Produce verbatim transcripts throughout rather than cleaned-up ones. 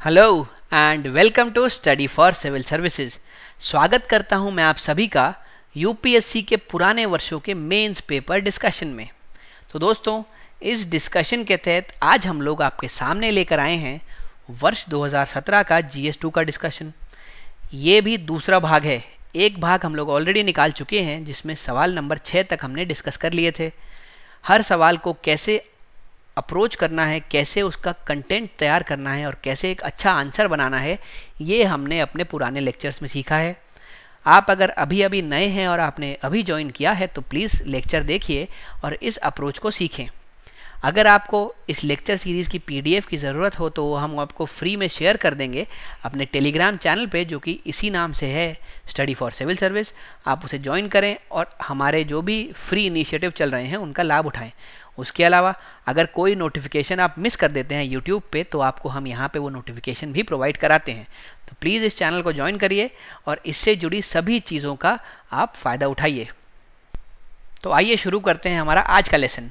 Hello and welcome to study for civil services. स्वागत करता हूं मैं आप सभी का यूपीएससी के पुराने वर्षों के मेंस पेपर डिस्कशन में। तो दोस्तों, इस डिस्कशन के तहत आज हम लोग आपके सामने लेकर आए हैं वर्ष दो हज़ार सत्रह का जीएस टू का डिस्कशन। ये भी दूसरा भाग है। एक भाग हम लोग ऑलरेडी निकाल चुके हैं जिसमें सवाल नंबर छः तक हमने डिस्कस कर लिए थे। हर सवाल को कैसे अप्रोच करना है, कैसे उसका कंटेंट तैयार करना है और कैसे एक अच्छा आंसर बनाना है, ये हमने अपने पुराने लेक्चर्स में सीखा है। आप अगर अभी अभी नए हैं और आपने अभी ज्वाइन किया है तो प्लीज़ लेक्चर देखिए और इस अप्रोच को सीखें। अगर आपको इस लेक्चर सीरीज़ की पीडीएफ की ज़रूरत हो तो हम आपको फ्री में शेयर कर देंगे अपने टेलीग्राम चैनल पे, जो कि इसी नाम से है, स्टडी फॉर सिविल सर्विस। आप उसे ज्वाइन करें और हमारे जो भी फ्री इनिशिएटिव चल रहे हैं उनका लाभ उठाएं। उसके अलावा अगर कोई नोटिफिकेशन आप मिस कर देते हैं यूट्यूब पे तो आपको हम यहाँ पे वो नोटिफिकेशन भी प्रोवाइड कराते हैं। तो प्लीज़ इस चैनल को ज्वाइन करिए और इससे जुड़ी सभी चीज़ों का आप फ़ायदा उठाइए। तो आइए शुरू करते हैं हमारा आज का लेसन।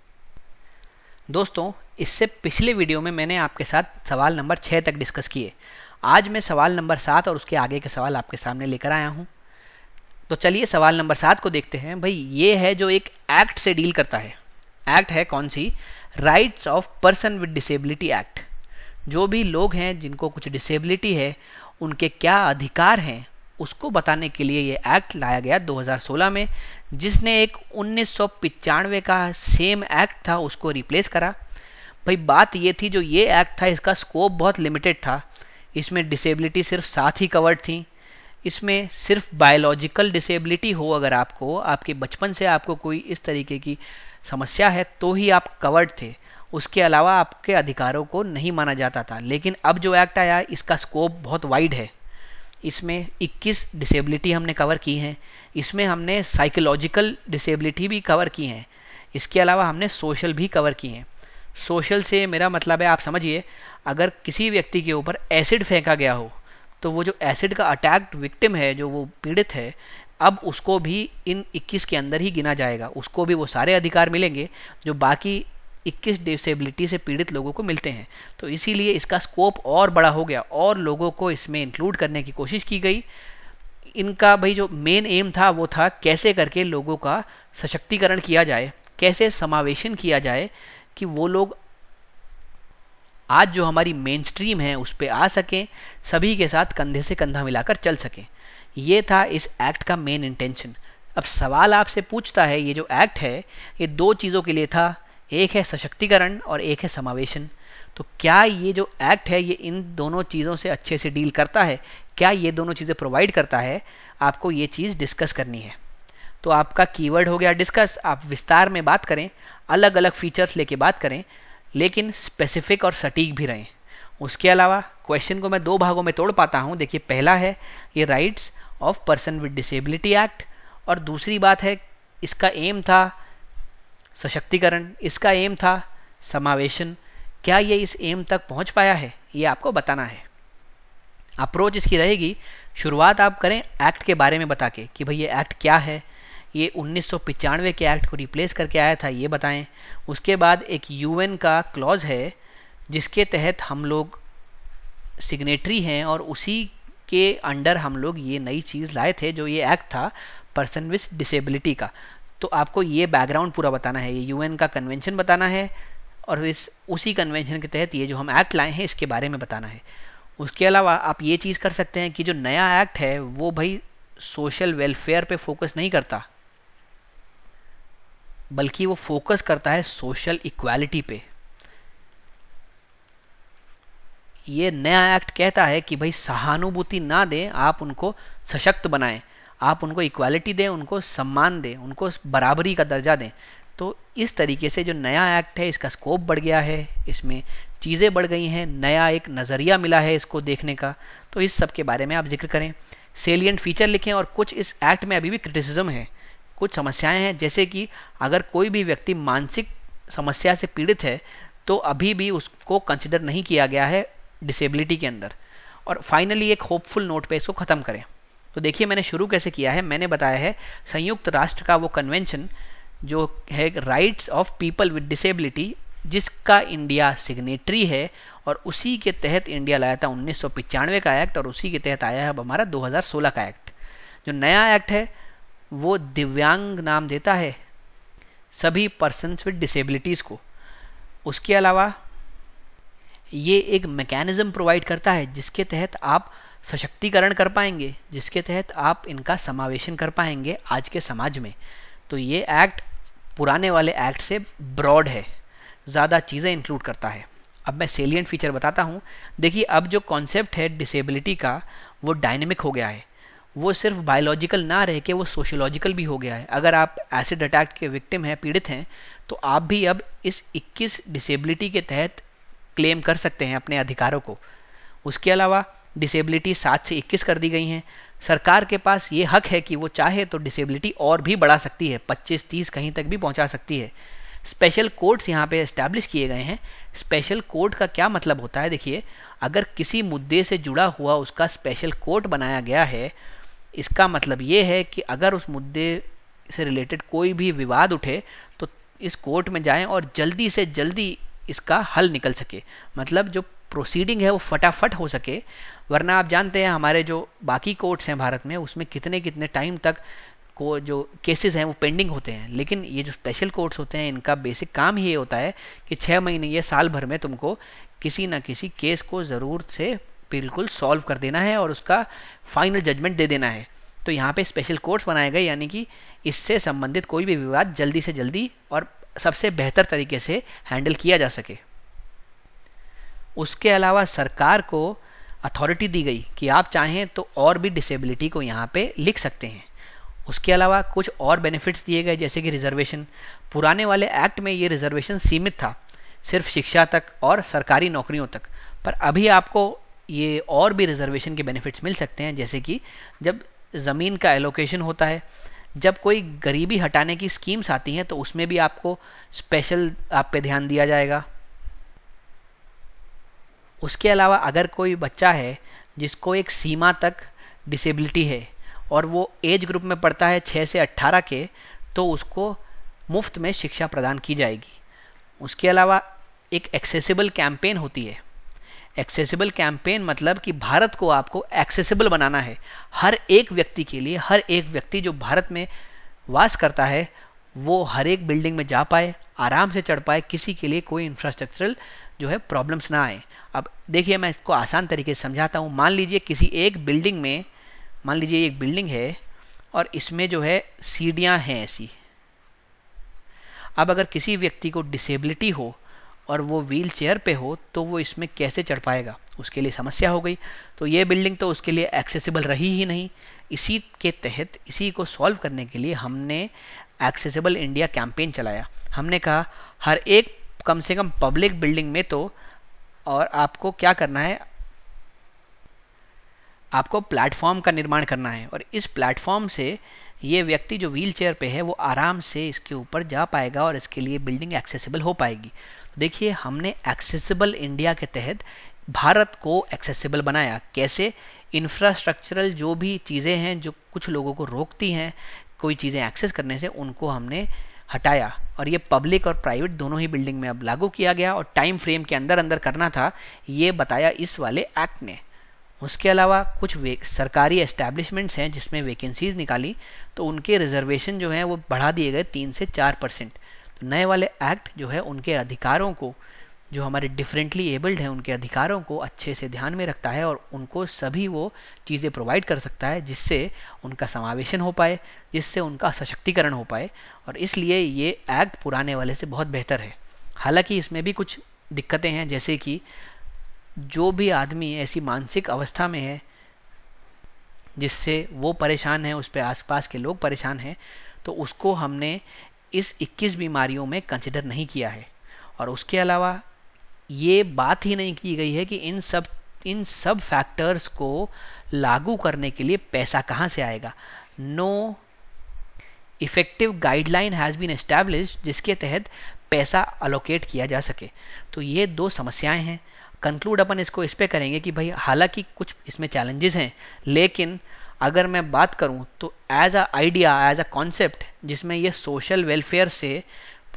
दोस्तों, इससे पिछले वीडियो में मैंने आपके साथ सवाल नंबर छः तक डिस्कस किए। आज मैं सवाल नंबर सात और उसके आगे के सवाल आपके सामने लेकर आया हूँ। तो चलिए सवाल नंबर सात को देखते हैं। भाई, ये है जो एक एक्ट से डील करता है। एक्ट है कौन सी? Rights of person with disability act. जो भी लोग हैं जिनको कुछ डिसेबिलिटी है, उनके क्या अधिकार हैं, उसको बताने के लिए ये एक्ट लाया गया दो हज़ार सोलह में, जिसने एक उन्नीस सौ पचानवे का सेम एक्ट था उसको रिप्लेस करा। भाई, बात ये थी, जो ये एक्ट था इसका स्कोप बहुत लिमिटेड था। इसमें डिसेबिलिटी सिर्फ सात ही कवर्ड थी। इसमें सिर्फ बायोलॉजिकल डिसेबिलिटी हो, अगर आपको आपके बचपन से आपको कोई इस तरीके की समस्या है तो ही आप कवर्ड थे। उसके अलावा आपके अधिकारों को नहीं माना जाता था। लेकिन अब जो एक्ट आया इसका स्कोप बहुत वाइड है। इसमें इक्कीस डिसेबिलिटी हमने कवर की हैं। इसमें हमने साइकोलॉजिकल डिसेबिलिटी भी कवर की हैं। इसके अलावा हमने सोशल भी कवर की हैं। सोशल से मेरा मतलब है, आप समझिए, अगर किसी व्यक्ति के ऊपर एसिड फेंका गया हो तो वो जो एसिड का अटैक्ड विक्टिम है, जो वो पीड़ित है, अब उसको भी इन इक्कीस के अंदर ही गिना जाएगा। उसको भी वो सारे अधिकार मिलेंगे जो बाकी इक्कीस डिसेबिलिटी से पीड़ित लोगों को मिलते हैं। तो इसीलिए इसका स्कोप और बड़ा हो गया और लोगों को इसमें इंक्लूड करने की कोशिश की गई। इनका भाई जो मेन एम था वो था कैसे करके लोगों का सशक्तिकरण किया जाए, कैसे समावेशन किया जाए कि वो लोग आज जो हमारी मेन स्ट्रीम है उस पर आ सकें, सभी के साथ कंधे से कंधा मिलाकर चल सकें। ये था इस एक्ट का मेन इंटेंशन। अब सवाल आपसे पूछता है, ये जो एक्ट है ये दो चीज़ों के लिए था, एक है सशक्तिकरण और एक है समावेशन। तो क्या ये जो एक्ट है ये इन दोनों चीज़ों से अच्छे से डील करता है? क्या ये दोनों चीज़ें प्रोवाइड करता है? आपको ये चीज़ डिस्कस करनी है। तो आपका कीवर्ड हो गया डिस्कस। आप विस्तार में बात करें, अलग अलग फीचर्स लेके बात करें, लेकिन स्पेसिफिक और सटीक भी रहें। उसके अलावा क्वेश्चन को मैं दो भागों में तोड़ पाता हूँ। देखिए, पहला है ये rights of person with disability act और दूसरी बात है इसका एम था सशक्तिकरण, इसका एम था समावेशन। क्या ये इस एम तक पहुंच पाया है, ये आपको बताना है। अप्रोच इसकी रहेगी, शुरुआत आप करें एक्ट के बारे में बता के कि भाई ये एक्ट क्या है, ये उन्नीस सौ पचानवे के एक्ट को रिप्लेस करके आया था, ये बताएं। उसके बाद एक यूएन का क्लॉज है जिसके तहत हम लोग सिग्नेटरी हैं और उसी के अंडर हम लोग ये नई चीज़ लाए थे, जो ये एक्ट था पर्सन विद डिसेबिलिटी का। तो आपको ये बैकग्राउंड पूरा बताना है, ये यूएन का कन्वेंशन बताना है और इस उसी कन्वेंशन के तहत ये जो हम एक्ट लाए हैं इसके बारे में बताना है। उसके अलावा आप ये चीज़ कर सकते हैं कि जो नया एक्ट है वो भाई सोशल वेलफेयर पे फोकस नहीं करता, बल्कि वो फोकस करता है सोशल इक्वालिटी पे। ये नया एक्ट कहता है कि भाई सहानुभूति ना दें, आप उनको सशक्त बनाएं, आप उनको इक्वालिटी दें, उनको सम्मान दें, उनको बराबरी का दर्जा दें। तो इस तरीके से जो नया एक्ट है इसका स्कोप बढ़ गया है, इसमें चीज़ें बढ़ गई हैं, नया एक नज़रिया मिला है इसको देखने का। तो इस सब के बारे में आप जिक्र करें, सेलिएंट फीचर लिखें। और कुछ इस एक्ट में अभी भी क्रिटिसिज्म है, कुछ समस्याएं हैं, जैसे कि अगर कोई भी व्यक्ति मानसिक समस्या से पीड़ित है तो अभी भी उसको कंसिडर नहीं किया गया है डिसेबिलिटी के अंदर। और फाइनली एक होपफुल नोट पे इसको ख़त्म करें। तो देखिए, मैंने शुरू कैसे किया है। मैंने बताया है संयुक्त राष्ट्र का वो कन्वेंशन जो है rights of people with disability जिसका इंडिया सिग्नेटरी है, और उसी के तहत इंडिया लाया था उन्नीस सौ पचानवे का एक्ट, और उसी के तहत आया है अब हमारा दो हज़ार सोलह का एक्ट। जो नया एक्ट है वो दिव्यांग नाम देता है सभी पर्सन्स विद डिसेबिलिटीज़ को। उसके अलावा ये एक मैकेनिज्म प्रोवाइड करता है जिसके तहत आप सशक्तिकरण कर पाएंगे, जिसके तहत आप इनका समावेशन कर पाएंगे आज के समाज में। तो ये एक्ट पुराने वाले एक्ट से ब्रॉड है, ज़्यादा चीज़ें इंक्लूड करता है। अब मैं सेलिएंट फीचर बताता हूँ। देखिए, अब जो कॉन्सेप्ट है डिसेबिलिटी का वो डायनेमिक हो गया है, वो सिर्फ बायोलॉजिकल ना रह के वो सोशियोलॉजिकल भी हो गया है। अगर आप एसिड अटैक के विक्टिम हैं, पीड़ित हैं, तो आप भी अब इस इक्कीस डिसेबिलिटी के तहत क्लेम कर सकते हैं अपने अधिकारों को। उसके अलावा डिसेबिलिटी सात से इक्कीस कर दी गई हैं। सरकार के पास ये हक है कि वो चाहे तो डिसेबिलिटी और भी बढ़ा सकती है, पच्चीस तीस कहीं तक भी पहुंचा सकती है। स्पेशल कोर्ट्स यहाँ पे एस्टैब्लिश किए गए हैं। स्पेशल कोर्ट का क्या मतलब होता है? देखिए, अगर किसी मुद्दे से जुड़ा हुआ उसका स्पेशल कोर्ट बनाया गया है, इसका मतलब ये है कि अगर उस मुद्दे से रिलेटेड कोई भी विवाद उठे तो इस कोर्ट में जाएं और जल्दी से जल्दी इसका हल निकल सके, मतलब जो प्रोसीडिंग है वो फटाफट हो सके। वरना आप जानते हैं हमारे जो बाकी कोर्ट्स हैं भारत में, उसमें कितने कितने टाइम तक को जो केसेस हैं वो पेंडिंग होते हैं। लेकिन ये जो स्पेशल कोर्ट्स होते हैं, इनका बेसिक काम ही ये होता है कि छः महीने या साल भर में तुमको किसी न किसी केस को ज़रूर से बिल्कुल सॉल्व कर देना है और उसका फाइनल जजमेंट दे देना है। तो यहाँ पे स्पेशल कोर्ट्स बनाए गए, यानी कि इससे संबंधित कोई भी विवाद जल्दी से जल्दी और सबसे बेहतर तरीके से हैंडल किया जा सके। उसके अलावा सरकार को अथॉरिटी दी गई कि आप चाहें तो और भी डिसेबिलिटी को यहाँ पे लिख सकते हैं। उसके अलावा कुछ और बेनिफिट्स दिए गए, जैसे कि रिजर्वेशन। पुराने वाले एक्ट में ये रिजर्वेशन सीमित था सिर्फ शिक्षा तक और सरकारी नौकरियों तक, पर अभी आपको ये और भी रिजर्वेशन के बेनिफिट्स मिल सकते हैं। जैसे कि जब ज़मीन का एलोकेशन होता है, जब कोई गरीबी हटाने की स्कीम्स आती हैं, तो उसमें भी आपको स्पेशल आप पे ध्यान दिया जाएगा। उसके अलावा अगर कोई बच्चा है जिसको एक सीमा तक डिसेबिलिटी है और वो एज ग्रुप में पड़ता है छः से अट्ठारह के, तो उसको मुफ्त में शिक्षा प्रदान की जाएगी। उसके अलावा एक एक्सेसिबल कैंपेन होती है। एक्सेसिबल कैंपेन मतलब कि भारत को आपको एक्सेसिबल बनाना है हर एक व्यक्ति के लिए। हर एक व्यक्ति जो भारत में वास करता है वो हर एक बिल्डिंग में जा पाए, आराम से चढ़ पाए, किसी के लिए कोई इंफ्रास्ट्रक्चरल जो है प्रॉब्लम्स ना आए। अब देखिए, मैं इसको आसान तरीके से समझाता हूँ। मान लीजिए किसी एक बिल्डिंग में, मान लीजिए एक बिल्डिंग है और इसमें जो है सीढ़ियाँ हैं ऐसी। अब अगर किसी व्यक्ति को डिसेबिलिटी हो और वो व्हील चेयर पे हो, तो वो इसमें कैसे चढ़ पाएगा? उसके लिए समस्या हो गई। तो ये बिल्डिंग तो उसके लिए एक्सेसिबल रही ही नहीं। इसी के तहत, इसी को सॉल्व करने के लिए हमने एक्सेसिबल इंडिया कैंपेन चलाया। हमने कहा हर एक कम से कम पब्लिक बिल्डिंग में तो, और आपको क्या करना है, आपको प्लेटफॉर्म का निर्माण करना है, और इस प्लेटफॉर्म से ये व्यक्ति जो व्हील चेयर पे है वो आराम से इसके ऊपर जा पाएगा और इसके लिए बिल्डिंग एक्सेसिबल हो पाएगी। देखिए, हमने एक्सेसिबल इंडिया के तहत भारत को एक्सेसिबल बनाया। कैसे? इंफ्रास्ट्रक्चरल जो भी चीज़ें हैं जो कुछ लोगों को रोकती हैं कोई चीज़ें एक्सेस करने से, उनको हमने हटाया, और ये पब्लिक और प्राइवेट दोनों ही बिल्डिंग में अब लागू किया गया, और टाइम फ्रेम के अंदर अंदर करना था, ये बताया इस वाले एक्ट ने। उसके अलावा कुछ सरकारी एस्टैब्लिशमेंट्स हैं जिसमें वैकेंसीज निकाली, तो उनके रिजर्वेशन जो हैं वो बढ़ा दिए गए तीन से चार परसेंट। तो नए वाले एक्ट जो है उनके अधिकारों को, जो हमारे डिफरेंटली एबल्ड हैं, उनके अधिकारों को अच्छे से ध्यान में रखता है और उनको सभी वो चीज़ें प्रोवाइड कर सकता है जिससे उनका समावेशन हो पाए, जिससे उनका सशक्तिकरण हो पाए। और इसलिए ये एक्ट पुराने वाले से बहुत बेहतर है। हालांकि इसमें भी कुछ दिक्कतें हैं, जैसे कि जो भी आदमी ऐसी मानसिक अवस्था में है जिससे वो परेशान है, उस पर आसपास के लोग परेशान हैं, तो उसको हमने इस इक्कीस बीमारियों में कंसिडर नहीं किया है। और उसके अलावा ये बात ही नहीं की गई है कि इन सब इन सब फैक्टर्स को लागू करने के लिए पैसा कहाँ से आएगा। No effective guideline has been established जिसके तहत पैसा अलोकेट किया जा सके। तो ये दो समस्याएं हैं। कंक्लूड अपन इसको इस पे करेंगे कि भाई हालांकि कुछ इसमें चैलेंजेस हैं, लेकिन अगर मैं बात करूं तो as a idea, as a concept, जिसमें ये सोशल वेलफेयर से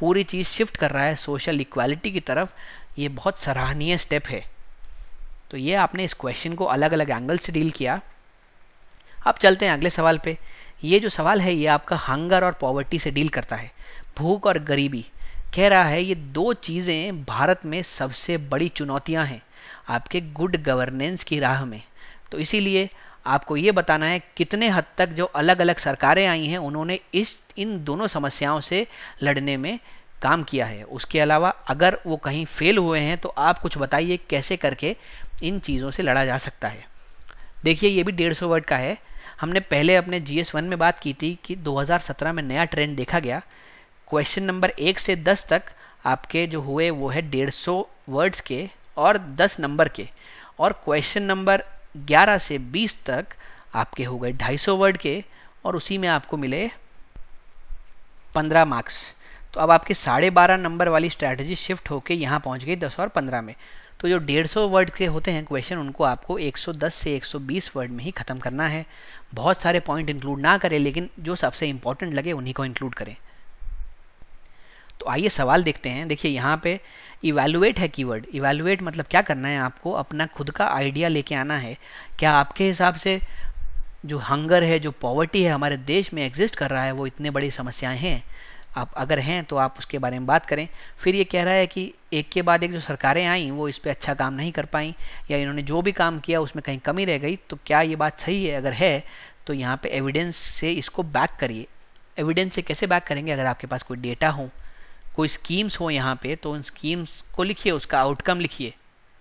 पूरी चीज़ शिफ्ट कर रहा है सोशल इक्वालिटी की तरफ, ये बहुत सराहनीय स्टेप है। तो ये आपने इस क्वेश्चन को अलग अलग एंगल से डील किया। अब चलते हैं अगले सवाल पे। ये जो सवाल है ये आपका हंगर और पॉवर्टी से डील करता है, भूख और गरीबी। कह रहा है ये दो चीज़ें भारत में सबसे बड़ी चुनौतियां हैं आपके गुड गवर्नेंस की राह में। तो इसीलिए आपको ये बताना है कितने हद तक जो अलग अलग सरकारें आई हैं उन्होंने इस इन दोनों समस्याओं से लड़ने में काम किया है। उसके अलावा अगर वो कहीं फेल हुए हैं तो आप कुछ बताइए कैसे करके इन चीज़ों से लड़ा जा सकता है। देखिए ये भी डेढ़ सौ वर्ड का है। हमने पहले अपने जी एस वन में बात की थी कि दो हज़ार सत्रह में नया ट्रेंड देखा गया। क्वेश्चन नंबर एक से दस तक आपके जो हुए वो है डेढ़ सौ वर्ड्स के और दस नंबर के, और क्वेश्चन नंबर ग्यारह से बीस तक आपके हो गए ढाई सौ वर्ड के, और उसी में आपको मिले पंद्रह मार्क्स। तो अब आपके साढ़े बारह नंबर वाली स्ट्रैटेजी शिफ्ट होके यहाँ पहुँच गई दस और पंद्रह में। तो जो डेढ़ सौ वर्ड के होते हैं क्वेश्चन, उनको आपको एक सौ दस से एक सौ बीस वर्ड में ही ख़त्म करना है। बहुत सारे पॉइंट इंक्लूड ना करें, लेकिन जो सबसे इंपॉर्टेंट लगे उन्हीं को इंक्लूड करें। तो आइए सवाल देखते हैं। देखिए यहाँ पे इवैल्यूएट है कीवर्ड। इवैल्यूएट मतलब क्या करना है, आपको अपना खुद का आइडिया लेके आना है। क्या आपके हिसाब से जो हंगर है, जो पॉवर्टी है हमारे देश में एग्जिस्ट कर रहा है, वो इतने बड़ी समस्याएं हैं? आप अगर हैं तो आप उसके बारे में बात करें। फिर ये कह रहा है कि एक के बाद एक जो सरकारें आई वो इस पर अच्छा काम नहीं कर पाई, या इन्होंने जो भी काम किया उसमें कहीं कमी रह गई। तो क्या ये बात सही है? अगर है तो यहाँ पे एविडेंस से इसको बैक करिए। एविडेंस से कैसे बैक करेंगे? अगर आपके पास कोई डेटा हो, कोई स्कीम्स हो यहाँ पे, तो उन स्कीम्स को लिखिए, उसका आउटकम लिखिए,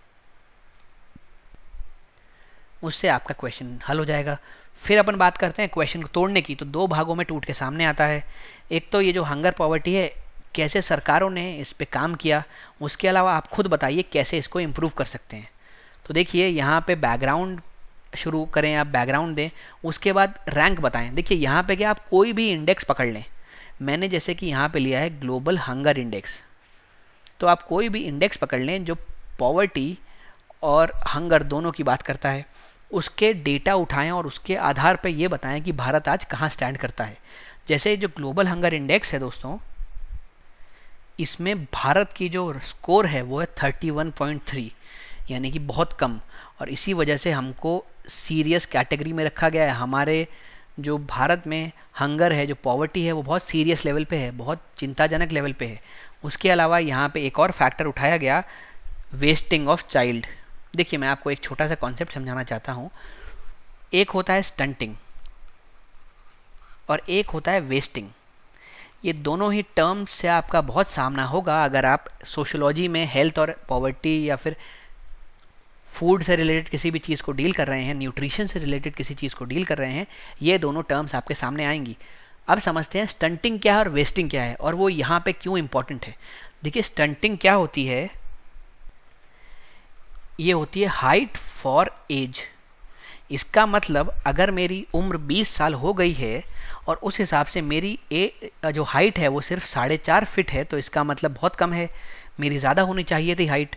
उससे आपका क्वेश्चन हल हो जाएगा। फिर अपन बात करते हैं क्वेश्चन को तोड़ने की। तो दो भागों में टूट के सामने आता है। एक तो ये जो हंगर पॉवर्टी है, कैसे सरकारों ने इस पे काम किया, उसके अलावा आप खुद बताइए कैसे इसको इम्प्रूव कर सकते हैं। तो देखिए यहाँ पे बैकग्राउंड शुरू करें, आप बैकग्राउंड दें, उसके बाद रैंक बताएं। देखिए यहाँ पे क्या, आप कोई भी इंडेक्स पकड़ लें। मैंने जैसे कि यहाँ पे लिया है ग्लोबल हंगर इंडेक्स, तो आप कोई भी इंडेक्स पकड़ लें जो पॉवर्टी और हंगर दोनों की बात करता है, उसके डेटा उठाएं और उसके आधार पर ये बताएं कि भारत आज कहाँ स्टैंड करता है। जैसे जो ग्लोबल हंगर इंडेक्स है दोस्तों, इसमें भारत की जो स्कोर है वो है थर्टी वन पॉइंट थ्री, यानी कि बहुत कम, और इसी वजह से हमको सीरियस कैटेगरी में रखा गया है। हमारे जो भारत में हंगर है, जो पॉवर्टी है, वो बहुत सीरियस लेवल पे है, बहुत चिंताजनक लेवल पे है। उसके अलावा यहाँ पे एक और फैक्टर उठाया गया, वेस्टिंग ऑफ चाइल्ड। देखिए मैं आपको एक छोटा सा कॉन्सेप्ट समझाना चाहता हूँ। एक होता है स्टंटिंग और एक होता है वेस्टिंग। ये दोनों ही टर्म से आपका बहुत सामना होगा अगर आप सोशोलॉजी में हेल्थ और पॉवर्टी या फिर फूड से रिलेटेड किसी भी चीज़ को डील कर रहे हैं, न्यूट्रिशन से रिलेटेड किसी चीज़ को डील कर रहे हैं, ये दोनों टर्म्स आपके सामने आएंगी। अब समझते हैं स्टंटिंग क्या है और वेस्टिंग क्या है, और वो यहाँ पे क्यों इंपॉर्टेंट है। देखिए स्टंटिंग क्या होती है, ये होती है हाइट फॉर एज। इसका मतलब अगर मेरी उम्र बीस साल हो गई है और उस हिसाब से मेरी ए जो हाइट है वो सिर्फ साढ़े चार फिट है, तो इसका मतलब बहुत कम है, मेरी ज़्यादा होनी चाहिए थी हाइट।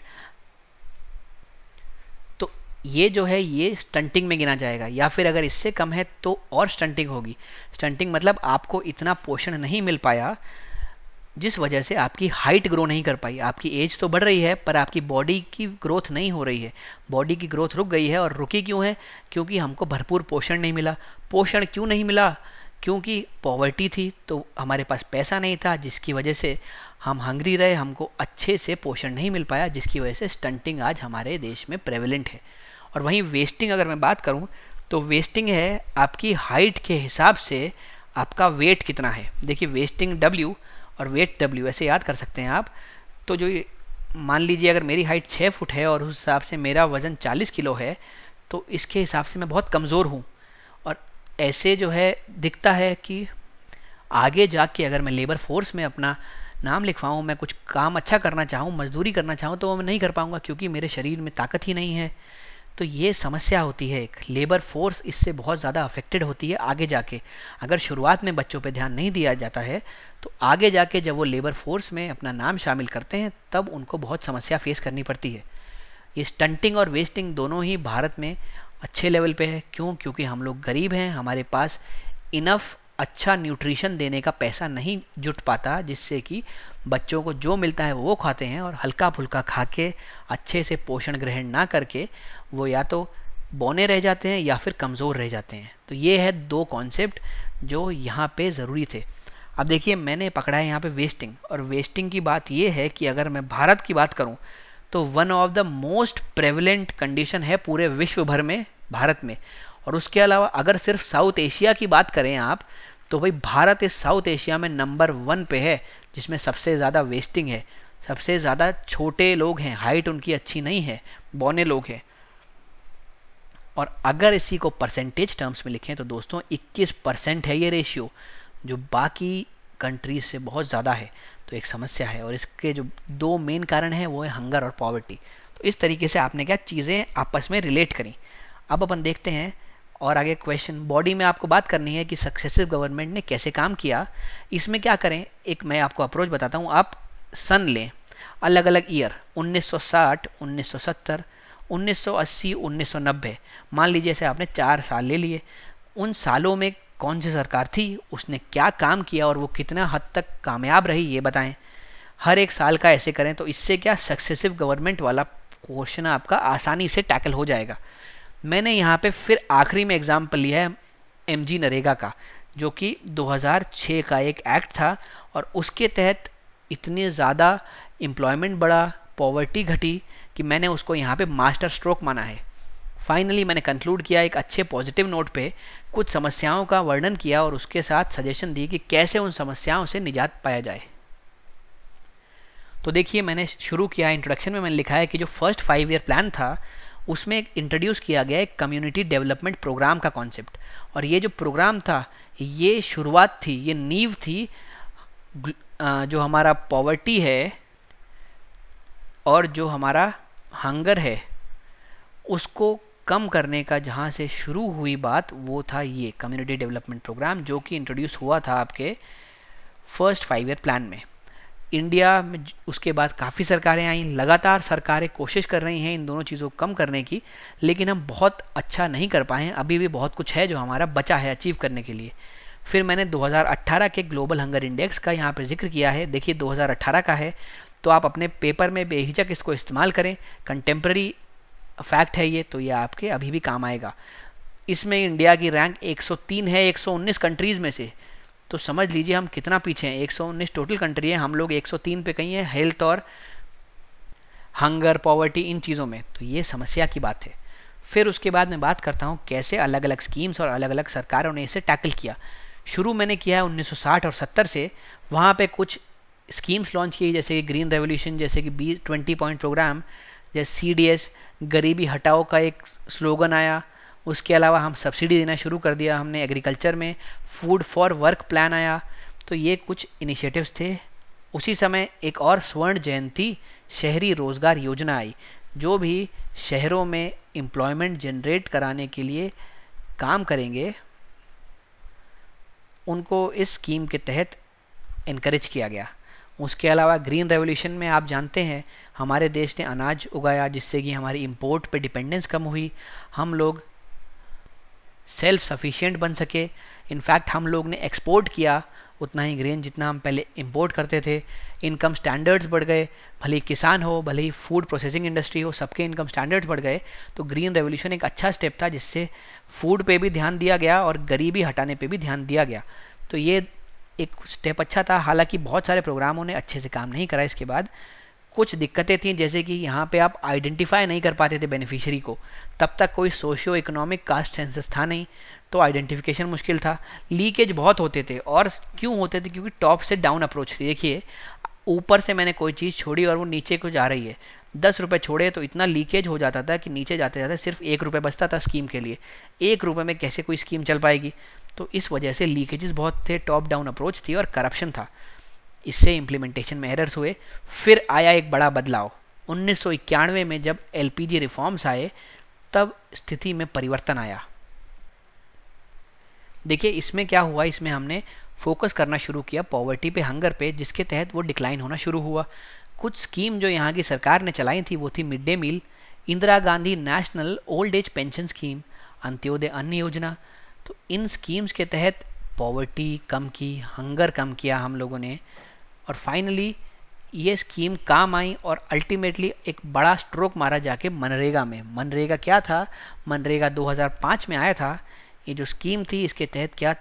तो ये जो है ये स्टंटिंग में गिना जाएगा, या फिर अगर इससे कम है तो और स्टंटिंग होगी। स्टंटिंग मतलब आपको इतना पोषण नहीं मिल पाया जिस वजह से आपकी हाइट ग्रो नहीं कर पाई। आपकी एज तो बढ़ रही है पर आपकी बॉडी की ग्रोथ नहीं हो रही है, बॉडी की ग्रोथ रुक गई है। और रुकी क्यों है? क्योंकि हमको भरपूर पोषण नहीं मिला। पोषण क्यों नहीं मिला? क्योंकि पॉवर्टी थी, तो हमारे पास पैसा नहीं था, जिसकी वजह से हम हंग्री रहे, हमको अच्छे से पोषण नहीं मिल पाया, जिसकी वजह से स्टंटिंग आज हमारे देश में प्रेवलेंट है। और वहीं वेस्टिंग अगर मैं बात करूं तो वेस्टिंग है आपकी हाइट के हिसाब से आपका वेट कितना है। देखिए वेस्टिंग डब्ल्यू और वेट डब्ल्यू ऐसे याद कर सकते हैं आप। तो जो मान लीजिए अगर मेरी हाइट छः फुट है और उस हिसाब से मेरा वज़न चालीस किलो है, तो इसके हिसाब से मैं बहुत कमज़ोर हूँ। और ऐसे जो है दिखता है कि आगे जाके अगर मैं लेबर फोर्स में अपना नाम लिखवाऊँ, मैं कुछ काम अच्छा करना चाहूँ, मजदूरी करना चाहूँ, तो वो मैं नहीं कर पाऊँगा क्योंकि मेरे शरीर में ताकत ही नहीं है। तो ये समस्या होती है एक, लेबर फोर्स इससे बहुत ज़्यादा अफेक्टेड होती है आगे जाके। अगर शुरुआत में बच्चों पे ध्यान नहीं दिया जाता है तो आगे जाके जब वो लेबर फोर्स में अपना नाम शामिल करते हैं तब उनको बहुत समस्या फेस करनी पड़ती है। ये स्टंटिंग और वेस्टिंग दोनों ही भारत में अच्छे लेवल पे है। क्यों? क्योंकि हम लोग गरीब हैं, हमारे पास इनफ अच्छा न्यूट्रिशन देने का पैसा नहीं जुट पाता, जिससे कि बच्चों को जो मिलता है वो खाते हैं और हल्का फुल्का खा के अच्छे से पोषण ग्रहण ना करके वो या तो बौने रह जाते हैं या फिर कमज़ोर रह जाते हैं। तो ये है दो कॉन्सेप्ट जो यहाँ पे ज़रूरी थे। अब देखिए मैंने पकड़ा है यहाँ पे वेस्टिंग, और वेस्टिंग की बात ये है कि अगर मैं भारत की बात करूँ तो one of the most prevalent condition है पूरे विश्व भर में भारत में। और उसके अलावा अगर सिर्फ साउथ एशिया की बात करें आप, तो भाई भारत इस साउथ एशिया में नंबर वन पे है, जिसमें सबसे ज़्यादा वेस्टिंग है, सबसे ज़्यादा छोटे लोग हैं, हाइट उनकी अच्छी नहीं है, बौने लोग हैं। और अगर इसी को परसेंटेज टर्म्स में लिखें तो दोस्तों इक्कीस परसेंट है ये रेशियो, जो बाकी कंट्रीज से बहुत ज़्यादा है। तो एक समस्या है, और इसके जो दो मेन कारण हैं वो है हंगर और पॉवर्टी। तो इस तरीके से आपने क्या चीज़ें आपस में रिलेट करी। अब अपन देखते हैं और आगे क्वेश्चन बॉडी में आपको बात करनी है कि सक्सेसिव गवर्नमेंट ने कैसे काम किया। इसमें क्या करें, एक मैं आपको अप्रोच बताता हूँ। आप सन लें, अलग अलग ईयर उन्नीस सौ साठ, उन्नीस सौ सत्तर, उन्नीस सौ अस्सी, उन्नीस सौ नब्बे, मान लीजिए ऐसे आपने चार साल ले लिए। उन सालों में कौन सी सरकार थी, उसने क्या काम किया और वो कितना हद तक कामयाब रही, ये बताएं। हर एक साल का ऐसे करें तो इससे क्या सक्सेसिव गवर्नमेंट वाला क्वेश्चन आपका आसानी से टैकल हो जाएगा। मैंने यहाँ पे फिर आखिरी में एग्जाम्पल लिया है एमजी नरेगा का, जो कि दो हज़ार छह का एक एक्ट था, और उसके तहत इतनी ज़्यादा एम्प्लॉयमेंट बढ़ा, पॉवर्टी घटी कि मैंने उसको यहाँ पे मास्टर स्ट्रोक माना है। फाइनली मैंने कंक्लूड किया एक अच्छे पॉजिटिव नोट पे, कुछ समस्याओं का वर्णन किया और उसके साथ सजेशन दी कि कैसे उन समस्याओं से निजात पाया जाए। तो देखिए मैंने शुरू किया, इंट्रोडक्शन में मैंने लिखा है कि जो फर्स्ट फाइव ईयर प्लान था उसमें इंट्रोड्यूस किया गया एक कम्युनिटी डेवलपमेंट प्रोग्राम का कॉन्सेप्ट। और ये जो प्रोग्राम था ये शुरुआत थी, ये नींव थी जो हमारा पॉवर्टी है और जो हमारा हंगर है उसको कम करने का, जहाँ से शुरू हुई बात वो था ये कम्युनिटी डेवलपमेंट प्रोग्राम, जो कि इंट्रोड्यूस हुआ था आपके फर्स्ट फाइव ईयर प्लान में। इंडिया में उसके बाद काफ़ी सरकारें आई, लगातार सरकारें कोशिश कर रही हैं इन दोनों चीज़ों को कम करने की, लेकिन हम बहुत अच्छा नहीं कर पाए हैं। अभी भी बहुत कुछ है जो हमारा बचा है अचीव करने के लिए। फिर मैंने दो हज़ार अठारह के ग्लोबल हंगर इंडेक्स का यहाँ पर जिक्र किया है। देखिए दो हज़ार अठारह का है, तो आप अपने पेपर में बेहिचक इसको इस्तेमाल करें, कंटेम्प्रेरी फैक्ट है ये, तो ये आपके अभी भी काम आएगा। इसमें इंडिया की रैंक एक सौ तीन है एक सौ उन्नीस कंट्रीज़ में से, तो समझ लीजिए हम कितना पीछे हैं। एक सौ उन्नीस टोटल कंट्री है, हम लोग एक सौ तीन पे कहीं हैं हेल्थ और हंगर, पॉवर्टी, इन चीज़ों में। तो ये समस्या की बात है। फिर उसके बाद मैं बात करता हूँ कैसे अलग अलग स्कीम्स और अलग अलग सरकारों ने इसे टैकल किया। शुरू मैंने किया है उन्नीस सौ साठ और सत्तर से। वहाँ पे कुछ स्कीम्स लॉन्च की, जैसे कि ग्रीन रेवोल्यूशन, जैसे कि बी ट्वेंटी पॉइंट प्रोग्राम, जैसे सी डी एस, गरीबी हटाओ का एक स्लोगन आया। उसके अलावा हम सब्सिडी देना शुरू कर दिया हमने एग्रीकल्चर में, फूड फॉर वर्क प्लान आया। तो ये कुछ इनिशिएटिव्स थे। उसी समय एक और स्वर्ण जयंती शहरी रोजगार योजना आई, जो भी शहरों में एम्प्लॉयमेंट जनरेट कराने के लिए काम करेंगे उनको इस स्कीम के तहत इनकरेज किया गया। उसके अलावा ग्रीन रेवोल्यूशन में आप जानते हैं हमारे देश ने अनाज उगाया, जिससे कि हमारी इंपोर्ट पे डिपेंडेंस कम हुई, हम लोग सेल्फ सफिशिएंट बन सके। इनफैक्ट हम लोग ने एक्सपोर्ट किया उतना ही ग्रेन जितना हम पहले इंपोर्ट करते थे। इनकम स्टैंडर्ड्स बढ़ गए, भले ही किसान हो, भले ही फूड प्रोसेसिंग इंडस्ट्री हो, सबके इनकम स्टैंडर्ड्स बढ़ गए। तो ग्रीन रेवोल्यूशन एक अच्छा स्टेप था, जिससे फूड पे भी ध्यान दिया गया और गरीबी हटाने पे भी ध्यान दिया गया। तो ये एक स्टेप अच्छा था। हालांकि बहुत सारे प्रोग्रामों ने अच्छे से काम नहीं करा। इसके बाद कुछ दिक्कतें थी, जैसे कि यहाँ पे आप आइडेंटिफाई नहीं कर पाते थे बेनिफिशियरी को, तब तक कोई सोशियो इकोनॉमिक कास्ट सेंसस था नहीं, तो आइडेंटिफिकेशन मुश्किल था। लीकेज बहुत होते थे, और क्यों होते थे, क्योंकि टॉप से डाउन अप्रोच थी। देखिए ऊपर से मैंने कोई चीज़ छोड़ी और वो नीचे को जा रही है, दस रुपये छोड़े तो इतना लीकेज हो जाता था कि नीचे जाते जाते सिर्फ एक रुपये बचता था स्कीम के लिए। एक रुपये में कैसे कोई स्कीम चल पाएगी। तो इस वजह से लीकेजेस बहुत थे, टॉप डाउन अप्रोच थी और करप्शन था। इससे इम्प्लीमेंटेशन में एरर्स हुए। फिर आया एक बड़ा बदलाव उन्नीस सौ इक्यानवे में, जब एलपीजी रिफॉर्म्स आए तब स्थिति में परिवर्तन आया। देखिए इसमें क्या हुआ, इसमें हमने फोकस करना शुरू किया पॉवर्टी पे, हंगर पे, जिसके तहत वो डिक्लाइन होना शुरू हुआ। कुछ स्कीम जो यहाँ की सरकार ने चलाई थी वो थी mid day meal, Indira Gandhi national old age pension scheme, Antyodaya Anna Yojana. तो इन स्कीम्स के तहत पॉवर्टी कम की, हंगर कम किया हम लोगों ने, और फाइनली ये स्कीम काम आई और अल्टीमेटली एक बड़ा स्ट्रोक मारा जाके मनरेगा में। मनरेगा क्या था? मनरेगा दो हज़ार पाँच में आया था। ये जो स्कीम थी इसके तहत क्या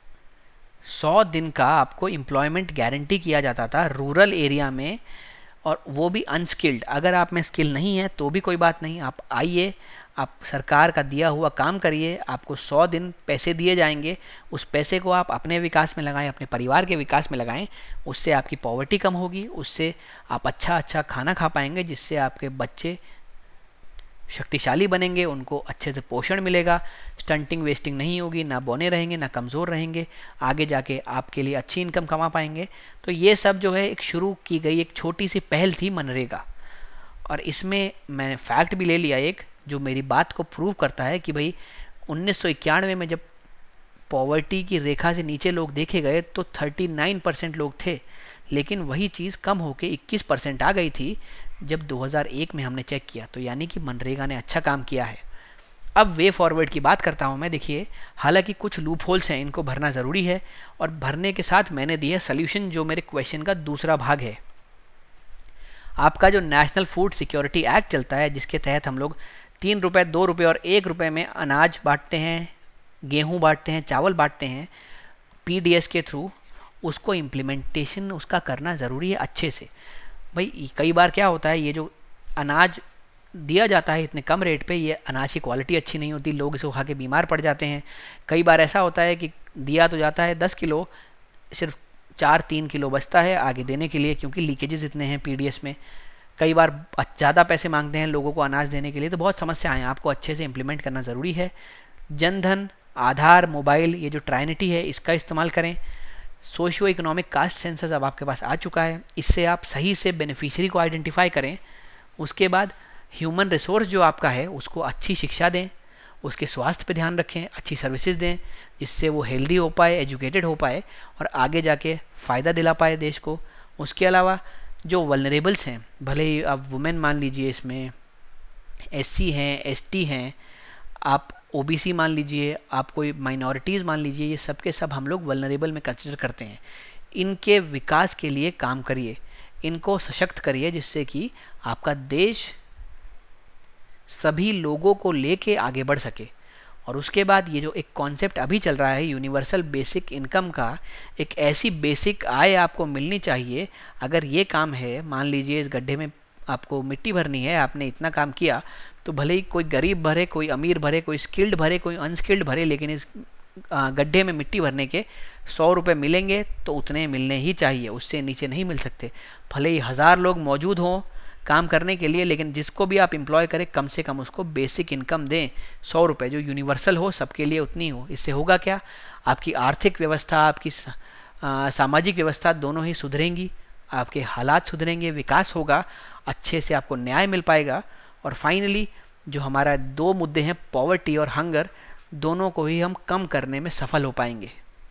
सौ दिन का आपको एम्प्लॉयमेंट गारंटी किया जाता था रूरल एरिया में, और वो भी अनस्किल्ड। अगर आप में स्किल नहीं है तो भी कोई बात नहीं, आप आइए, आप सरकार का दिया हुआ काम करिए, आपको सौ दिन पैसे दिए जाएंगे। उस पैसे को आप अपने विकास में लगाएं, अपने परिवार के विकास में लगाएं। उससे आपकी पॉवर्टी कम होगी, उससे आप अच्छा अच्छा खाना खा पाएंगे, जिससे आपके बच्चे शक्तिशाली बनेंगे, उनको अच्छे से पोषण मिलेगा, स्टंटिंग वेस्टिंग नहीं होगी, ना बौने रहेंगे ना कमज़ोर रहेंगे, आगे जाके आपके लिए अच्छी इनकम कमा पाएंगे। तो ये सब जो है एक शुरू की गई एक छोटी सी पहल थी मनरेगा, और इसमें मैंने फैक्ट भी ले लिया एक जो मेरी बात को प्रूव करता है कि भाई उन्नीस सौ इक्यानवे में जब पॉवर्टी की रेखा से नीचे लोग देखे गए तो उनतालीस परसेंट लोग थे, लेकिन वही चीज़ कम होके इक्कीस परसेंट आ गई थी जब दो हज़ार एक में हमने चेक किया। तो यानी कि मनरेगा ने अच्छा काम किया है। अब वे फॉरवर्ड की बात करता हूँ मैं। देखिए, हालांकि कुछ लूप होल्स हैं, इनको भरना ज़रूरी है, और भरने के साथ मैंने दिया सल्यूशन, जो मेरे क्वेश्चन का दूसरा भाग है। आपका जो नेशनल फूड सिक्योरिटी एक्ट चलता है, जिसके तहत हम लोग तीन रुपये, दो रुपये और एक रुपये में अनाज बांटते हैं, गेहूं बांटते हैं, चावल बांटते हैं पीडीएस के थ्रू, उसको इम्प्लीमेंटेशन उसका करना ज़रूरी है अच्छे से। भाई कई बार क्या होता है, ये जो अनाज दिया जाता है इतने कम रेट पे, ये अनाज की क्वालिटी अच्छी नहीं होती, लोग इसको खा के बीमार पड़ जाते हैं। कई बार ऐसा होता है कि दिया तो जाता है दस किलो, सिर्फ चार तीन किलो बचता है आगे देने के लिए, क्योंकि लीकेजेस इतने हैं पीडीएस में। कई बार ज़्यादा पैसे मांगते हैं लोगों को अनाज देने के लिए, तो बहुत समस्याएं हैं, आपको अच्छे से इम्प्लीमेंट करना ज़रूरी है। जनधन, आधार, मोबाइल, ये जो ट्राइनिटी है इसका इस्तेमाल करें। सोशियो इकोनॉमिक कास्ट सेंसस अब आपके पास आ चुका है, इससे आप सही से बेनिफिशियरी को आइडेंटिफाई करें। उसके बाद ह्यूमन रिसोर्स जो आपका है उसको अच्छी शिक्षा दें, उसके स्वास्थ्य पे ध्यान रखें, अच्छी सर्विसेज दें, जिससे वो हेल्दी हो पाए, एजुकेटेड हो पाए और आगे जाके फ़ायदा दिला पाए देश को। उसके अलावा जो वल्नरेबल्स हैं, भले ही आप वुमेन मान लीजिए, इसमें एससी हैं, एसटी हैं, आप ओबीसी मान लीजिए, आप कोई माइनॉरिटीज़ मान लीजिए, ये सब के सब हम लोग वल्नरेबल में कंसिडर करते हैं। इनके विकास के लिए काम करिए, इनको सशक्त करिए, जिससे कि आपका देश सभी लोगों को लेके आगे बढ़ सके। और उसके बाद ये जो एक कॉन्सेप्ट अभी चल रहा है यूनिवर्सल बेसिक इनकम का, एक ऐसी बेसिक आय आपको मिलनी चाहिए। अगर ये काम है, मान लीजिए इस गड्ढे में आपको मिट्टी भरनी है, आपने इतना काम किया, तो भले ही कोई गरीब भरे, कोई अमीर भरे, कोई स्किल्ड भरे, कोई अनस्किल्ड भरे, लेकिन इस गड्ढे में मिट्टी भरने के सौ रुपये मिलेंगे तो उतने मिलने ही चाहिए, उससे नीचे नहीं मिल सकते। भले ही हज़ार लोग मौजूद हों काम करने के लिए, लेकिन जिसको भी आप एम्प्लॉय करें कम से कम उसको बेसिक इनकम दें, सौ रुपये, जो यूनिवर्सल हो, सबके लिए उतनी हो। इससे होगा क्या, आपकी आर्थिक व्यवस्था, आपकी सामाजिक व्यवस्था दोनों ही सुधरेंगी, आपके हालात सुधरेंगे, विकास होगा, अच्छे से आपको न्याय मिल पाएगा। और फाइनली जो हमारा दो मुद्दे हैं, पॉवर्टी और हंगर, दोनों को ही हम कम करने में सफल हो पाएंगे।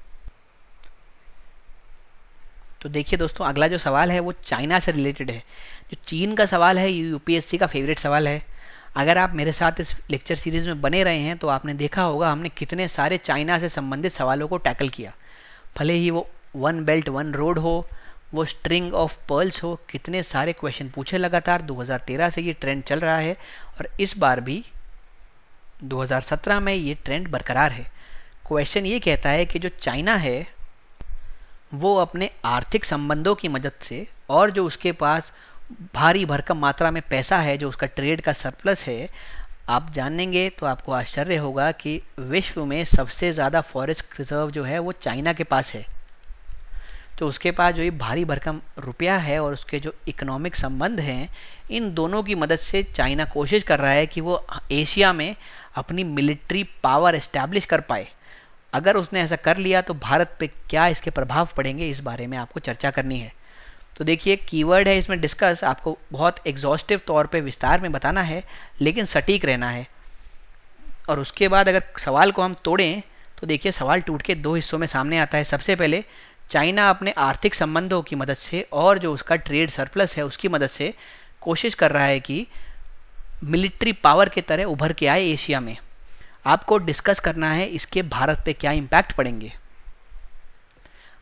तो देखिए दोस्तों, अगला जो सवाल है वो चाइना से रिलेटेड है। जो चीन का सवाल है, ये यूपीएससी का फेवरेट सवाल है। अगर आप मेरे साथ इस लेक्चर सीरीज़ में बने रहे हैं तो आपने देखा होगा हमने कितने सारे चाइना से संबंधित सवालों को टैकल किया। भले ही वो वन बेल्ट वन रोड हो, वो स्ट्रिंग ऑफ पर्ल्स हो, कितने सारे क्वेश्चन पूछे लगातार। दो हज़ार तेरह से ये ट्रेंड चल रहा है और इस बार भी दो हज़ार सत्रह में ये ट्रेंड बरकरार है। क्वेश्चन ये कहता है कि जो चाइना है वो अपने आर्थिक संबंधों की मदद से, और जो उसके पास भारी भरकम मात्रा में पैसा है, जो उसका ट्रेड का सरप्लस है, आप जानेंगे तो आपको आश्चर्य होगा कि विश्व में सबसे ज़्यादा फॉरेस्ट रिजर्व जो है वो चाइना के पास है। तो उसके पास जो ये भारी भरकम रुपया है और उसके जो इकोनॉमिक संबंध हैं, इन दोनों की मदद से चाइना कोशिश कर रहा है कि वो एशिया में अपनी मिलिट्री पावर एस्टैब्लिश कर पाए। अगर उसने ऐसा कर लिया तो भारत पे क्या इसके प्रभाव पड़ेंगे, इस बारे में आपको चर्चा करनी है। तो देखिए, कीवर्ड है इसमें डिस्कस, आपको बहुत एग्जॉस्टिव तौर पे विस्तार में बताना है, लेकिन सटीक रहना है। और उसके बाद अगर सवाल को हम तोड़ें तो देखिए सवाल टूट के दो हिस्सों में सामने आता है। सबसे पहले, चाइना अपने आर्थिक संबंधों की मदद से और जो उसका ट्रेड सरप्लस है उसकी मदद से कोशिश कर रहा है कि मिलिट्री पावर के तरह उभर के आए एशिया में। आपको डिस्कस करना है इसके भारत पे क्या इम्पैक्ट पड़ेंगे।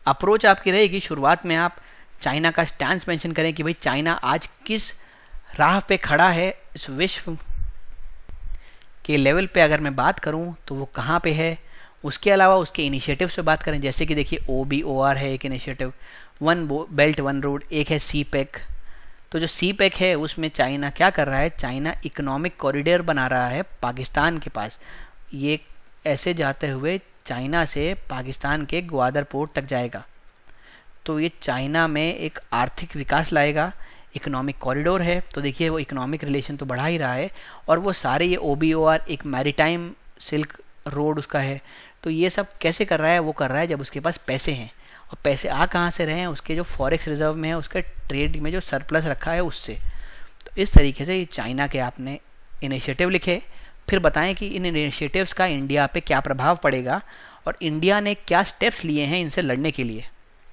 अप्रोच आपकी रहेगी, शुरुआत में आप चाइना का स्टैंड मेंशन करें कि भाई चाइना आज किस राह पे खड़ा है इस विश्व के लेवल पे। अगर मैं बात करूं तो वो कहाँ पे है। उसके अलावा उसके इनिशिएटिव से बात करें, जैसे कि देखिए ओ बी ओ आर है एक इनिशिएटिव, वन बेल्ट वन रोड, एक है सी पैक। तो जो सी पैक है उसमें चाइना क्या कर रहा है, चाइना इकोनॉमिक कॉरिडोर बना रहा है पाकिस्तान के पास। ये ऐसे जाते हुए चाइना से पाकिस्तान के ग्वादर पोर्ट तक जाएगा। तो ये चाइना में एक आर्थिक विकास लाएगा, इकोनॉमिक कॉरिडोर है। तो देखिए वो इकोनॉमिक रिलेशन तो बढ़ा ही रहा है, और वो सारे ये ओ बी ओ आर एक मैरीटाइम सिल्क रोड उसका है। तो ये सब कैसे कर रहा है, वो कर रहा है जब उसके पास पैसे हैं। और पैसे आ कहाँ से रहे हैं, उसके जो फॉरेक्स रिजर्व में है, उसके ट्रेड में जो सरप्लस रखा है उससे। तो इस तरीके से ये चाइना के आपने इनिशिएटिव लिखे, फिर बताएं कि इन इनिशिएटिव्स का इंडिया पे क्या प्रभाव पड़ेगा और इंडिया ने क्या स्टेप्स लिए हैं इनसे लड़ने के लिए।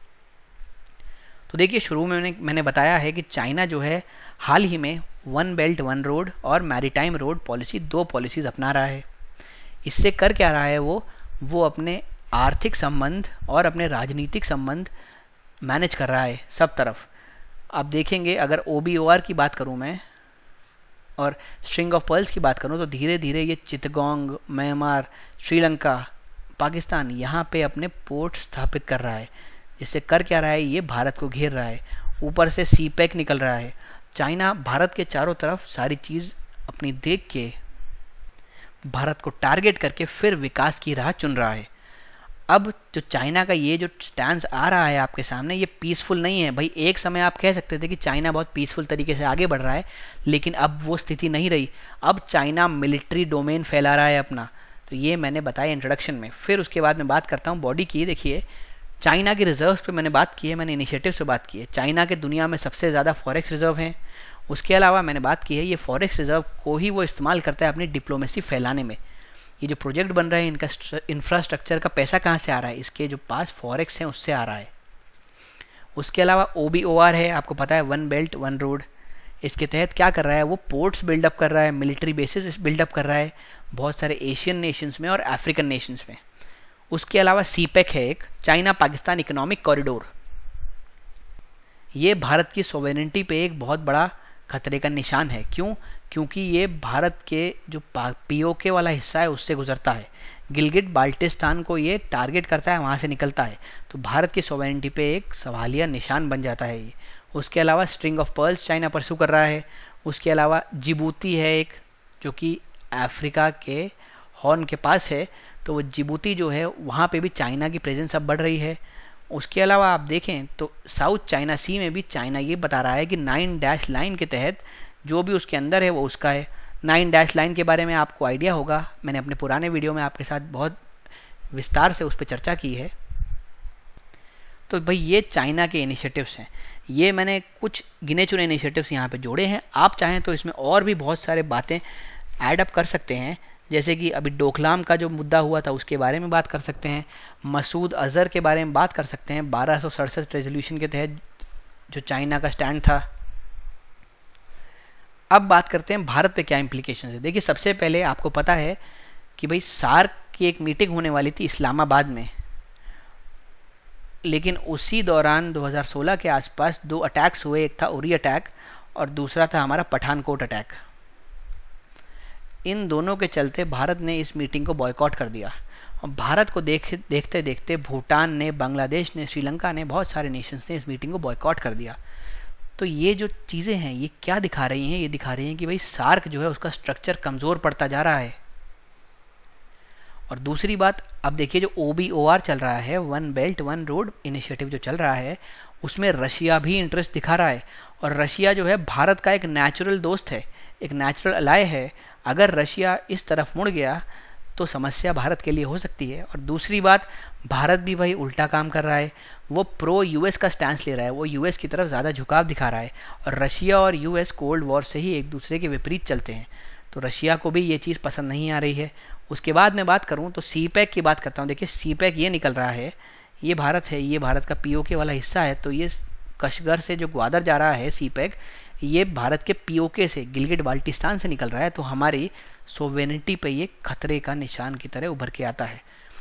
तो देखिए शुरू में मैंने मैंने बताया है कि चाइना जो है हाल ही में वन बेल्ट वन रोड और मैरीटाइम रोड पॉलिसी, दो पॉलिसीज़ अपना रहा है। इससे कर क्या रहा है, वो वो अपने आर्थिक संबंध और अपने राजनीतिक संबंध मैनेज कर रहा है सब तरफ। आप देखेंगे अगर ओ बी ओ आर की बात करूं मैं और स्ट्रिंग ऑफ पर्ल्स की बात करूं, तो धीरे धीरे ये चितगोंग, म्यांमार, श्रीलंका, पाकिस्तान यहाँ पे अपने पोर्ट स्थापित कर रहा है। जिससे कर क्या रहा है, ये भारत को घेर रहा है। ऊपर से सी पैक निकल रहा है। चाइना भारत के चारों तरफ सारी चीज़ अपनी देख के भारत को टारगेट करके फिर विकास की राह चुन रहा है। अब जो चाइना का ये जो स्टैंड आ रहा है आपके सामने, ये पीसफुल नहीं है भाई। एक समय आप कह सकते थे कि चाइना बहुत पीसफुल तरीके से आगे बढ़ रहा है, लेकिन अब वो स्थिति नहीं रही। अब चाइना मिलिट्री डोमेन फैला रहा है अपना। तो ये मैंने बताया इंट्रोडक्शन में। फिर उसके बाद मैं बात करता हूँ बॉडी की। देखिए चाइना की रिजर्व्स पे मैंने बात की है, मैंने इनिशिएटिव से बात की है। चाइना के दुनिया में सबसे ज़्यादा फॉरेक्स रिजर्व हैं। उसके अलावा मैंने बात की है ये फॉरेक्स रिजर्व को ही वो इस्तेमाल करता है अपनी डिप्लोमेसी फैलाने में। ये जो प्रोजेक्ट बन रहे हैं इनका इंफ्रास्ट्रक्चर का पैसा कहाँ से आ रहा है, इसके जो पास फॉरेक्स हैं उससे आ रहा है। उसके अलावा ओ बी ओ आर है, आपको पता है वन बेल्ट वन रोड। इसके तहत क्या कर रहा है, वो पोर्ट्स बिल्डअप कर रहा है, मिलिट्री बेसिस बिल्डअप कर रहा है बहुत सारे एशियन नेशंस में और अफ्रीकन नेशंस में। उसके अलावा सी पैक है एक, चाइना पाकिस्तान इकोनॉमिक कॉरिडोर। ये भारत की सोवेरेनिटी पे एक बहुत बड़ा खतरे का निशान है। क्यों? क्योंकि ये भारत के जो पी ओ के वाला हिस्सा है उससे गुजरता है। गिलगिट बाल्टिस्तान को ये टारगेट करता है, वहाँ से निकलता है। तो भारत की सोवेरेनिटी पे एक सवालिया निशान बन जाता है ये। उसके अलावा string of pearls China pursue कर रहा है। उसके अलावा जिबूती है एक, जो कि अफ्रीका के हॉर्न के पास है। तो वो जिबूती जो है वहाँ पे भी चाइना की प्रेजेंस अब बढ़ रही है। उसके अलावा आप देखें तो साउथ चाइना सी में भी चाइना ये बता रहा है कि नाइन डैश लाइन के तहत जो भी उसके अंदर है वो उसका है। नाइन डैश लाइन के बारे में आपको आइडिया होगा, मैंने अपने पुराने वीडियो में आपके साथ बहुत विस्तार से उस पर चर्चा की है। तो भाई ये चाइना के इनिशिएटिव्स हैं। ये मैंने कुछ गिने चुने इनिशिएटिव्स यहाँ पे जोड़े हैं। आप चाहें तो इसमें और भी बहुत सारे बातें ऐड अप कर सकते हैं, जैसे कि अभी डोकलाम का जो मुद्दा हुआ था उसके बारे में बात कर सकते हैं, मसूद अजहर के बारे में बात कर सकते हैं, बारह सौ सड़सठ रेजोल्यूशन के तहत जो चाइना का स्टैंड था। अब बात करते हैं भारत पे क्या इम्प्लीकेशन है। देखिए सबसे पहले आपको पता है कि भाई सार्क की एक मीटिंग होने वाली थी इस्लामाबाद में, लेकिन उसी दौरान दो हज़ार सोलह के आसपास दो अटैक्स हुए। एक था उरी अटैक और दूसरा था हमारा पठानकोट अटैक। इन दोनों के चलते भारत ने इस मीटिंग को बॉयकॉट कर दिया। और भारत को देख देखते देखते भूटान ने, बांग्लादेश ने, श्रीलंका ने, बहुत सारे नेशंस ने इस मीटिंग को बॉयकॉट कर दिया। तो ये जो चीज़ें हैं ये क्या दिखा रही हैं, ये दिखा रही हैं कि भाई सार्क जो है उसका स्ट्रक्चर कमज़ोर पड़ता जा रहा है। और दूसरी बात, अब देखिए जो ओ बी ओ आर चल रहा है, one belt one road initiative जो चल रहा है, उसमें रशिया भी इंटरेस्ट दिखा रहा है। और रशिया जो है भारत का एक नेचुरल दोस्त है, एक नेचुरल अलाय है। अगर रशिया इस तरफ मुड़ गया तो समस्या भारत के लिए हो सकती है। और दूसरी बात, भारत भी भाई उल्टा काम कर रहा है, वो प्रो यूएस का स्टैंस ले रहा है, वो यूएस की तरफ ज़्यादा झुकाव दिखा रहा है। और रशिया और यूएस कोल्ड वॉर से ही एक दूसरे के विपरीत चलते हैं, तो रशिया को भी ये चीज़ पसंद नहीं आ रही है। उसके बाद मैं बात करूँ तो सी पैक की बात करता हूँ। देखिए सी पैक ये निकल रहा है, ये भारत है, ये भारत का पी ओ के वाला हिस्सा है। तो ये कशगर से जो ग्वादर जा रहा है सी पैक, ये भारत के पी ओ के से, गिलगिट बाल्टिस्तान से निकल रहा है। तो हमारी सोवेरेनिटी पे ये खतरे का निशान की तरह उभर के आता है।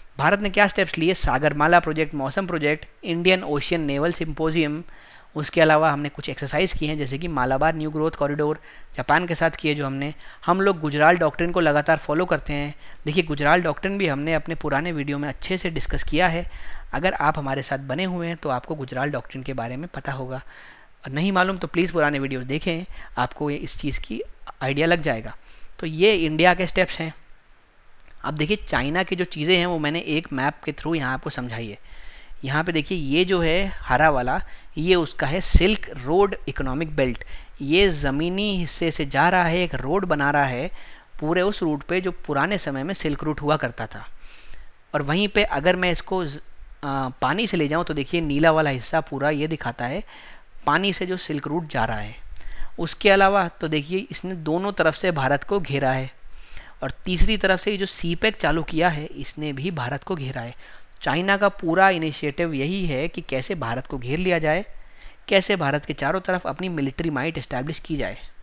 भारत ने क्या स्टेप्स लिए, Sagarmala project, Mausam project, Indian Ocean naval symposium, उसके अलावा हमने कुछ एक्सरसाइज की हैं जैसे कि Malabar new growth corridor Japan के साथ किए जो हमने, हम लोग गुजराल डॉक्ट्रिन को लगातार फॉलो करते हैं। देखिए गुजराल डॉक्ट्रिन भी हमने अपने पुराने वीडियो में अच्छे से डिस्कस किया है, अगर आप हमारे साथ बने हुए हैं तो आपको गुजराल डॉक्ट्रिन के बारे में पता होगा, और नहीं मालूम तो प्लीज़ पुराने वीडियोस देखें, आपको ये इस चीज़ की आइडिया लग जाएगा। तो ये इंडिया के स्टेप्स हैं। अब देखिए चाइना की जो चीज़ें हैं वो मैंने एक मैप के थ्रू यहाँ आपको समझाई है। यहाँ पे देखिए ये जो है हरा वाला, ये उसका है सिल्क रोड इकोनॉमिक बेल्ट, ये ज़मीनी हिस्से से जा रहा है, एक रोड बना रहा है पूरे उस रूट पे जो पुराने समय में सिल्क रूट हुआ करता था। और वहीं पे अगर मैं इसको आ, पानी से ले जाऊँ तो देखिए नीला वाला हिस्सा पूरा ये दिखाता है पानी से जो सिल्क रूट जा रहा है। उसके अलावा तो देखिए इसने दोनों तरफ से भारत को घेरा है, और तीसरी तरफ से ये जो सी पैक चालू किया है इसने भी भारत को घेरा है। चाइना का पूरा इनिशिएटिव यही है कि कैसे भारत को घेर लिया जाए, कैसे भारत के चारों तरफ अपनी मिलिट्री माइट इस्टेब्लिश की जाए।